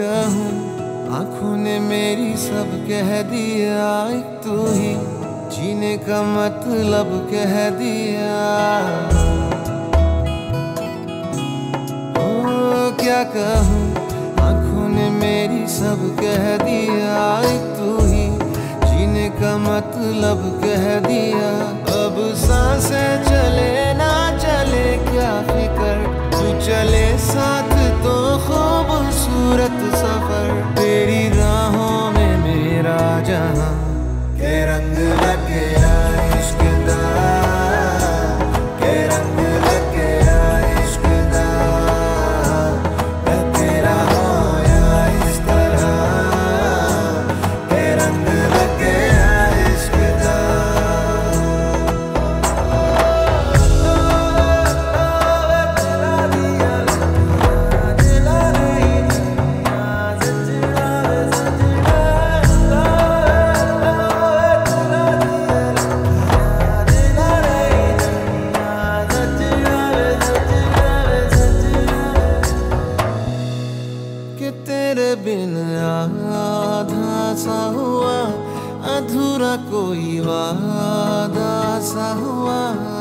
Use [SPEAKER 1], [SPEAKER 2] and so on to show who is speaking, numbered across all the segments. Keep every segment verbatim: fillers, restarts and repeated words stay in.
[SPEAKER 1] कहूँ, आंखों ने मेरी सब कह दिया, एक तू ही जीने का मतलब कह दिया। ओ क्या कहूँ, आंखों ने मेरी सब कह दिया, एक तू ही जीने का मतलब कह दिया। अब सांसें चले ना चले क्या फिकर, तू चले साथ तो खूबसूरत सफर। तेरी राहों में मेरा जहां के रंग लगे इश्क दा, के रंग लगे इश्क दा। मैं तेरा होया इस तरह, के रंग लगे इश्क दा। कि तेरे बिन आधा सा हुआ, अधूरा कोई वादा सा हुआ।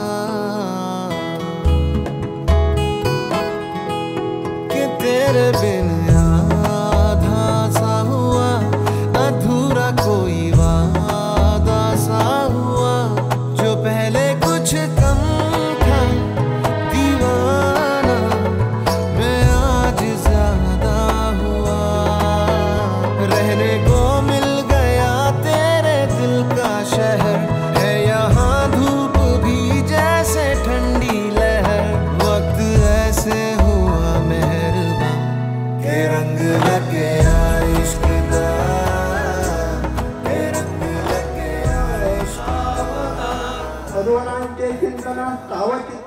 [SPEAKER 1] कि तेरे बिन आधा सा हुआ, अधूरा कोई वादा सा हुआ। जो पहले कुछ कम था दीवाना, मैं आज ज्यादा हुआ। रहने को मिल गया तेरे दिल का शहर, है यहाँ धूप भी जैसे ठंडी लहर। वक्त ऐसे हुआ मेहरबान, के रंग लगे इश्क दा, के रंग लगे इश्क दा।
[SPEAKER 2] Everyone, I'm taking the